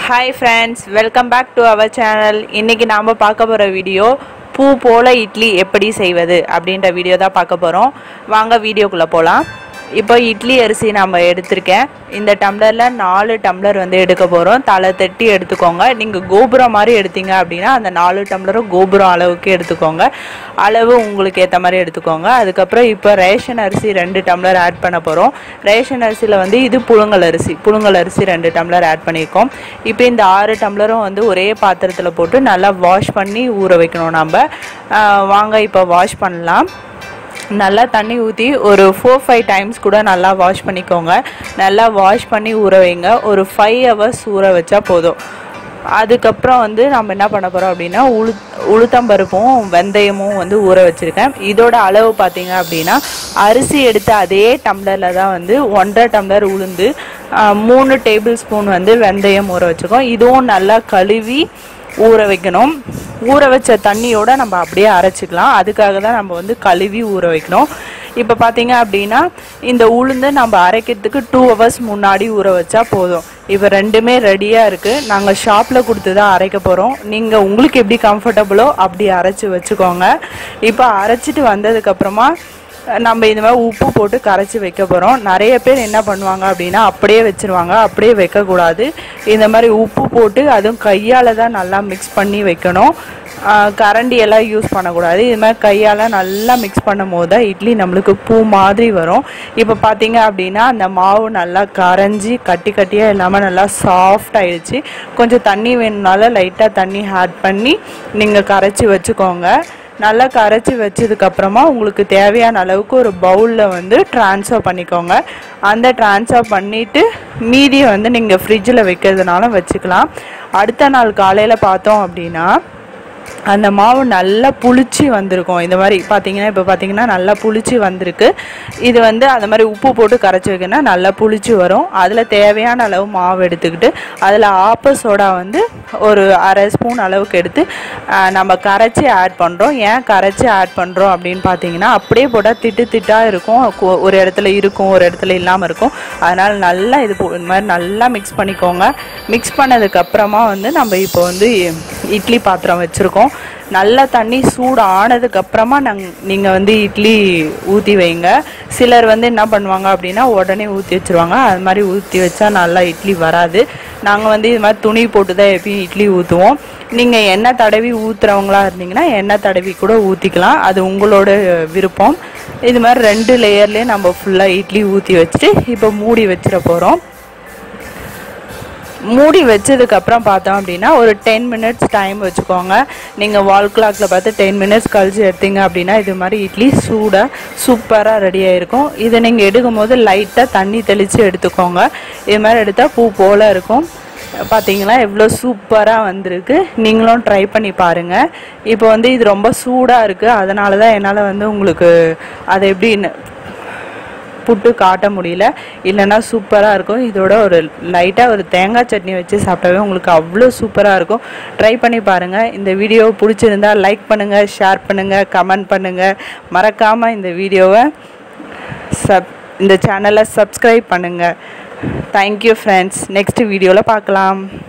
Hi friends, welcome back to our channel. இன்னைக்கு நாம பார்க்க போற வீடியோ பூ போல இட்லி எப்படி செய்வது அப்படிங்கற வீடியோ தான் பார்க்க போறோம். வாங்க வீடியோக்குள்ள போலாம். இப்போ இட்லி அரிசி நாம எடுத்துர்க்கேன். இந்த டம்ளர்ல 4 டம்ளர் வந்து எடுக்க போறோம். தலை தட்டி எடுத்துக்கோங்க. நீங்க கோபுரம் மாதிரி எடுத்தீங்க அப்படினா அந்த 4 டம்ளரும் கோபுரம் அளவுக்கு எடுத்துக்கோங்க. அளவு உங்களுக்கு ஏத்த மாதிரி எடுத்துக்கோங்க. அதுக்கு அப்புறம் இப்போ ரேஷன் அரிசி 2 டம்ளர் ஆட் பண்ண போறோம். ரேஷன் அரிசில வந்து இது புழுங்கல் அரிசி 2 டம்ளர் ஆட் பண்ணிருக்கோம். இப்போ இந்த 6 டம்ளரும் வந்து ஒரே பாத்திரத்துல போட்டு நல்லா வாஷ் பண்ணி ஊற வைக்கணும் நாம. வாங்க இப்போ வாஷ் பண்ணலாம். நல்லா தண்ணி ஊற்றி ஒரு 4-5 டைம்ஸ் கூட நல்லா வாஷ் பண்ணிக்கோங்க. நல்லா வாஷ் பண்ணி ஊற வைங்க. ஒரு 5 ஹவர்ஸ் ஊற வச்சா போதும். அதுக்கப்புறம் வந்து நம்ம என்ன பண்ண போகிறோம் அப்படின்னா உளுத்தம்பருப்பும் வெந்தயமும் வந்து ஊற வச்சுருக்கேன். இதோட அளவு பார்த்தீங்க அப்படின்னா அரிசி எடுத்த அதே டம்ளரில் தான் வந்து 1.5 டம்ளர் உளுந்து 3 டேபிள் ஸ்பூன் வந்து வெந்தயம் ஊற வச்சுருக்கோம். இதுவும் நல்லா கழுவி ஊற வைக்கணும். ஊற வச்ச தண்ணியோட நம்ம அப்படியே அரைச்சிக்கலாம். அதுக்காக தான் நம்ம வந்து கழுவி ஊற வைக்கணும். இப்போ பார்த்தீங்க அப்படின்னா இந்த உளுந்து நம்ம அரைக்கிறதுக்கு 2 ஹவர்ஸ் முன்னாடி ஊற வச்சா போதும். இப்போ ரெண்டுமே ரெடியாக இருக்குது. நாங்கள் ஷாப்பில் கொடுத்து தான் அரைக்க போகிறோம். நீங்கள் உங்களுக்கு எப்படி கம்ஃபர்டபுளோ அப்படி அரைச்சி வச்சுக்கோங்க. இப்போ அரைச்சிட்டு வந்ததுக்கப்புறமா நம்ம இந்த மாதிரி உப்பு போட்டு கரைச்சி வைக்க போகிறோம். நிறைய பேர் என்ன பண்ணுவாங்க அப்படின்னா அப்படியே வச்சுருவாங்க. அப்படியே வைக்கக்கூடாது. இந்த மாதிரி உப்பு போட்டு அதுவும் கையால் தான் நல்லா மிக்ஸ் பண்ணி வைக்கணும். கரண்டி எல்லாம் யூஸ் பண்ணக்கூடாது. இது மாதிரி கையால் நல்லா மிக்ஸ் பண்ணும் போது தான் இட்லி நம்மளுக்கு பூ மாதிரி வரும். இப்போ பார்த்தீங்க அப்படின்னா அந்த மாவு நல்லா கரைஞ்சி கட்டி கட்டியாக இல்லாமல் நல்லா சாஃப்ட் ஆயிடுச்சு. கொஞ்சம் தண்ணி வேணும்னால லைட்டாக தண்ணி ஆட் பண்ணி நீங்கள் கரைச்சி வச்சுக்கோங்க. நல்லா கரைச்சி வச்சதுக்கப்புறமா உங்களுக்கு தேவையான அளவுக்கு ஒரு பவுலில் வந்து ட்ரான்ஸ்ஃபர் பண்ணிக்கோங்க. அந்த ட்ரான்ஸ்ஃபர் பண்ணிவிட்டு மீதியை வந்து நீங்கள் ஃப்ரிட்ஜில் வைக்கிறதுனால வச்சுக்கலாம். அடுத்த நாள் காலையில் பார்த்தோம் அப்படின்னா அந்த மாவு நல்லா புளிச்சு வந்திருக்கும். இந்த மாதிரி பார்த்தீங்கன்னா இப்போ பார்த்தீங்கன்னா நல்லா புளிச்சு வந்திருக்கு. இது வந்து அந்த மாதிரி உப்பு போட்டு கரைச்சி வைக்கணும்னா நல்லா புளிச்சு வரும். அதில் தேவையான அளவு மாவு எடுத்துக்கிட்டு அதில் ஆப்ப சோடா வந்து ஒரு 1/2 ஸ்பூன் அளவுக்கு எடுத்து நம்ம கரைச்சி ஆட் பண்ணுறோம். ஏன் கரைச்சி ஆட் பண்ணுறோம் அப்படின்னு பார்த்தீங்கன்னா அப்படியே போட்டால் திட்டு திட்டாக இருக்கும். ஒரு இடத்துல இருக்கும், ஒரு இடத்துல இல்லாமல் இருக்கும். அதனால் நல்லா இந்த மாதிரி நல்லா மிக்ஸ் பண்ணிக்கோங்க. மிக்ஸ் பண்ணதுக்கப்புறமா வந்து நம்ம இப்போ வந்து இட்லி பாத்திரம் வச்சுருக்கோம். நல்லா தண்ணி சூடு ஆனதுக்கப்புறமா நீங்கள் வந்து இட்லி ஊற்றி வைங்க. சிலர் வந்து என்ன பண்ணுவாங்க அப்படின்னா உடனே ஊற்றி வச்சுருவாங்க. அது மாதிரி ஊற்றி வச்சா நல்லா இட்லி வராது. நாங்கள் வந்து இது மாதிரி துணி போட்டு தான் எப்பயும் இட்லி ஊற்றுவோம். நீங்கள் எண்ணெய் தடவி ஊற்றுறவங்களா இருந்தீங்கன்னா எண்ணெய் தடவி கூட ஊற்றிக்கலாம். அது உங்களோட விருப்பம். இது மாதிரி 2 லேயர்லேயே நம்ம ஃபுல்லாக இட்லி ஊற்றி வச்சுட்டு இப்போ மூடி வச்சிட போகிறோம். மூடி வச்சதுக்கப்புறம் பார்த்தோம் அப்படின்னா ஒரு 10 மினிட்ஸ் டைம் வச்சுக்கோங்க. நீங்கள் வால் கிளாக்கில் பார்த்து 10 மினிட்ஸ் கழிச்சு எடுத்தீங்க அப்படின்னா இது மாதிரி இட்லி சூப்பராக ரெடி ஆகிருக்கும். இதை நீங்கள் எடுக்கும் போது லைட்டாக தண்ணி தெளித்து எடுத்துக்கோங்க. இது மாதிரி எடுத்தால் பூ போல் இருக்கும். பார்த்தீங்களா எவ்வளோ சூப்பராக வந்திருக்கு. நீங்களும் ட்ரை பண்ணி பாருங்கள். இப்போ வந்து இது ரொம்ப சூடாக இருக்குது. அதனால தான் என்னால் வந்து உங்களுக்கு அதை எப்படி புட்டு காட்ட முடியல. இல்லைன்னா சூப்பராக இருக்கும். இதோட ஒரு லைட்டாக ஒரு தேங்காய் சட்னி வச்சு சாப்பிட்டாவே உங்களுக்கு அவ்வளோ சூப்பராக இருக்கும். ட்ரை பண்ணி பாருங்கள். இந்த வீடியோ பிடிச்சிருந்தா லைக் பண்ணுங்கள், ஷேர் பண்ணுங்கள், கமெண்ட் பண்ணுங்கள். மறக்காமல் இந்த வீடியோவை இந்த சேனலை சப்ஸ்கிரைப் பண்ணுங்கள். Thank you friends. நெக்ஸ்ட் வீடியோவில் பார்க்கலாம்.